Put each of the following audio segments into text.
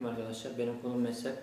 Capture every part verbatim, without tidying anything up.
Arkadaşlar, benim konum mezhep.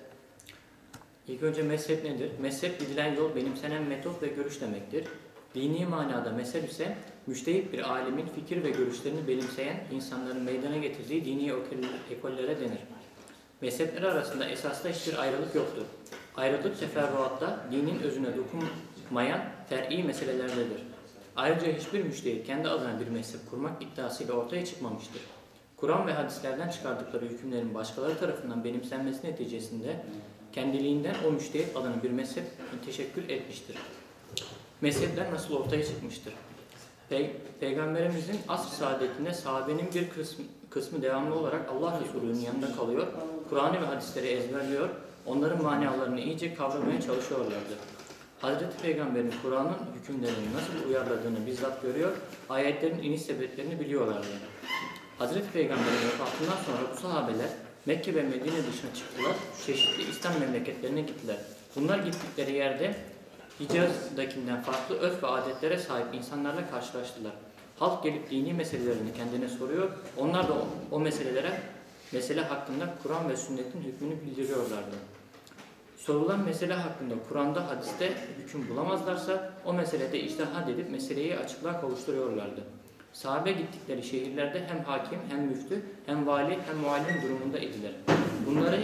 İlk önce mezhep nedir? Mezhep, gidilen yol, benimsenen metot ve görüş demektir. Dini manada mezhep ise müçtehit bir alimin fikir ve görüşlerini benimseyen insanların meydana getirdiği dini ekollere denir. Mezhepler arasında esasda hiçbir ayrılık yoktur. Ayrılık teferruatta dinin özüne dokunmayan fer'i meselelerdedir. Ayrıca hiçbir müçtehit kendi adına bir mezhep kurmak iddiasıyla ortaya çıkmamıştır. Kur'an ve hadislerden çıkardıkları hükümlerin başkaları tarafından benimsenmesi neticesinde kendiliğinden o müçtehit adına bir mezhep teşekkül etmiştir. Mezhepler nasıl ortaya çıkmıştır? Pey Peygamberimizin asr-ı saadetinde sahabenin bir kısmı, kısmı devamlı olarak Allah Resulü'nün yanında kalıyor, Kur'an'ı ve hadisleri ezberliyor, onların manalarını iyice kavramaya çalışıyorlardı. Hazreti Peygamber'in Kur'an'ın hükümlerini nasıl uyarladığını bizzat görüyor, ayetlerin iniş sebeplerini biliyorlardı. Hazreti Peygamber'in vefatından sonra bu sahabeler Mekke ve Medine dışına çıktılar, çeşitli İslam memleketlerine gittiler. Bunlar gittikleri yerde Hicaz'dakinden farklı örf ve adetlere sahip insanlarla karşılaştılar. Halk gelip dini meselelerini kendine soruyor, onlar da o, o meselelere, mesele hakkında Kur'an ve sünnetin hükmünü bildiriyorlardı. Sorulan mesele hakkında Kur'an'da, hadiste hüküm bulamazlarsa o meselede içtihat edip meseleyi açıklığa kavuşturuyorlardı. Sahabe gittikleri şehirlerde hem hakim, hem müftü, hem vali, hem muallim durumunda idiler. Bunları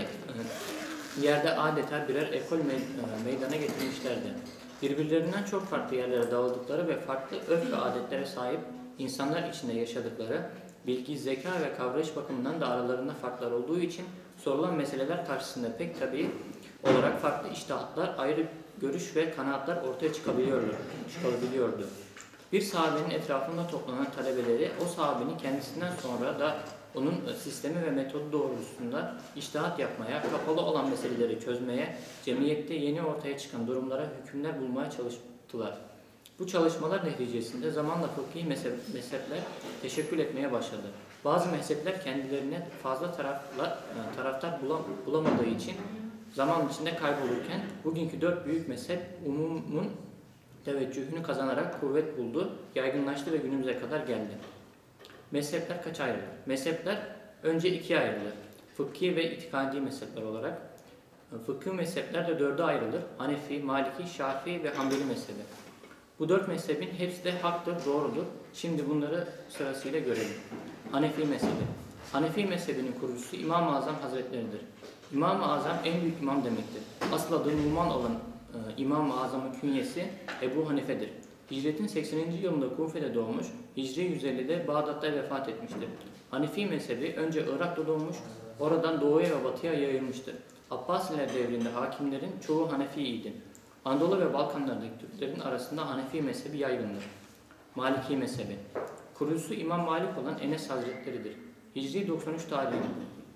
yerde adeta birer ekol meydana getirmişlerdi. Birbirlerinden çok farklı yerlere dağıldıkları ve farklı örf ve adetlere sahip insanlar içinde yaşadıkları, bilgi, zeka ve kavrayış bakımından da aralarında farklar olduğu için sorulan meseleler karşısında pek tabii olarak farklı içtihatlar, ayrı görüş ve kanaatler ortaya çıkabiliyordu. çıkabiliyordu. Bir sahabenin etrafında toplanan talebeleri o sahabenin kendisinden sonra da onun sistemi ve metodu doğrultusunda içtihat yapmaya, kapalı olan meseleleri çözmeye, cemiyette yeni ortaya çıkan durumlara hükümler bulmaya çalıştılar. Bu çalışmalar neticesinde zamanla fıkhi mezhepler teşekkül etmeye başladı. Bazı mezhepler kendilerine fazla taraflar, taraftar bulamadığı için zaman içinde kaybolurken bugünkü dört büyük mezhep umumun teveccühünü kazanarak kuvvet buldu, yaygınlaştı ve günümüze kadar geldi. Mezhepler kaç ayrılır? Mezhepler önce ikiye ayrılır. Fıkhi ve itikadi mezhepler olarak. Fıkhi mezhepler de dörde ayrılır. Hanefi, Maliki, Şafii ve Hanbeli mezhebi. Bu dört mezhebin hepsi de haktır, doğrudur. Şimdi bunları sırasıyla görelim. Hanefi mezhebi. Hanefi mezhebinin kurucusu İmam-ı Azam Hazretleridir. İmam-ı Azam en büyük imam demektir. Asıl adı Numan olan İmam-ı Azam'ın künyesi Ebu Hanife'dir. Hicretin sekseninci yılında Kufe'de doğmuş, Hicri yüz ellide Bağdat'ta vefat etmiştir. Hanefi mezhebi önce Irak'ta doğmuş, oradan doğuya ve batıya yayılmıştır. Abbasiler devrinde hakimlerin çoğu Hanefi'ydi. Anadolu ve Balkanlardaki Türklerin arasında Hanefi mezhebi yaygındır. Maliki mezhebi. Kurucusu İmam Malik olan Enes Hazretleridir. Hicri doksan üç tarihinde,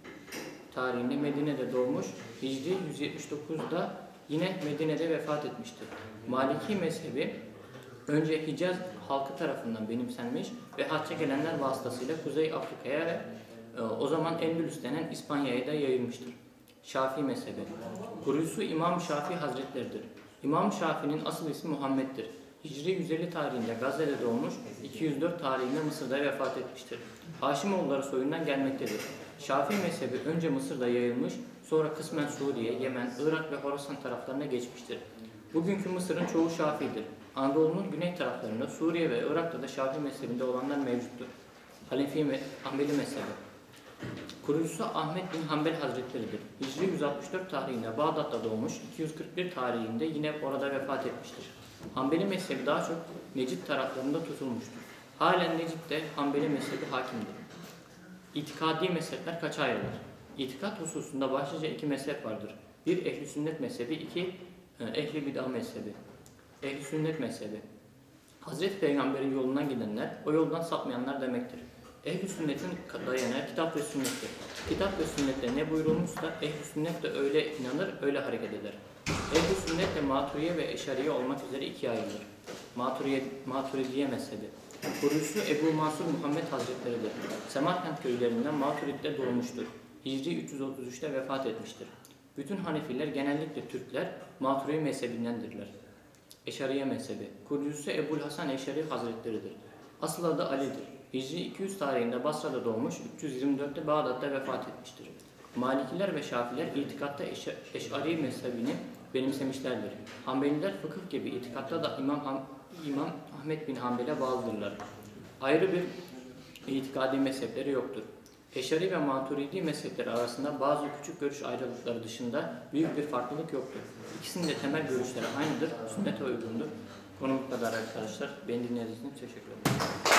tarihinde Medine'de doğmuş, Hicri yüz yetmiş dokuzda yine Medine'de vefat etmiştir. Maliki mezhebi önce Hicaz halkı tarafından benimsenmiş ve hacca gelenler vasıtasıyla Kuzey Afrika'ya ve e, o zaman Endülüs denen İspanya'ya da yayılmıştır. Şafii mezhebi. Kurucusu İmam Şafii Hazretleridir. İmam Şafii'nin asıl ismi Muhammed'dir. Hicri yüz elli tarihinde Gazze'de doğmuş, iki yüz dört tarihinde Mısır'da vefat etmiştir. Haşimoğulları soyundan gelmektedir. Şafii mezhebi önce Mısır'da yayılmış, sonra kısmen Suriye, Yemen, Irak ve Horasan taraflarına geçmiştir. Bugünkü Mısır'ın çoğu Şafii'dir. Anadolu'nun güney taraflarında Suriye ve Irak'ta da Şafii mezhebinde olanlar mevcuttur. Hanefi ve Hanbeli mezhebi. Kurucusu Ahmet bin Hanbel Hazretleridir. Hicri yüz altmış dört tarihinde Bağdat'ta doğmuş, iki yüz kırk bir tarihinde yine orada vefat etmiştir. Hanbeli mezhebi daha çok Necid taraflarında tutulmuştur. Halen Necid'de Hanbeli mezhebi hakimdir. İtikadi mezhepler kaça ayrılır? İtikat hususunda başlıca iki mezhep vardır. Bir ehl-i sünnet mezhebi, iki ehl-i bid'a mezhebi. Ehl-i sünnet mezhebi. Hazreti Peygamber'in yolundan gidenler, o yoldan sapmayanlar demektir. Ehl-i sünnetin dayanağı kitap ve sünnettir. Kitap ve sünnette ne buyurulmuşsa ehl-i sünnet de öyle inanır, öyle hareket eder. Ehl-i sünnet de Maturiye ve Eşariye olmak üzere ikiye ayrılır. Maturiye, Maturidiye mezhebi. Kurucusu Ebu Mansur Muhammed Hazretleridir. Semerkant köylerinden Maturid'de doğmuştur. Hicri üç yüz otuz üçte vefat etmiştir. Bütün Hanefiler genellikle Türkler Maturiye mezhebindendirler. Eşariye mezhebi. Kurucusu Ebu'l Hasan Eşari Hazretleridir. Asıl adı Ali'dir. Hicri iki yüz tarihinde Basra'da doğmuş, üç yüz yirmi dörtte Bağdat'ta vefat etmiştir. Malikiler ve Şafiler itikatta Eş- Eş'ari mezhebini benimsemişlerdir. Hanbeliler fıkıh gibi itikatta da İmam, Ham- İmam Ahmed bin Hanbel'e bağlıdırlar. Ayrı bir itikadi mezhepleri yoktur. Eş'ari ve Maturidi mezhepleri arasında bazı küçük görüş ayrılıkları dışında büyük bir farklılık yoktur. İkisinin de temel görüşleri aynıdır, sünnete uygundur. Konu bu kadar arkadaşlar. Beni dinlediğiniz için teşekkür ederim.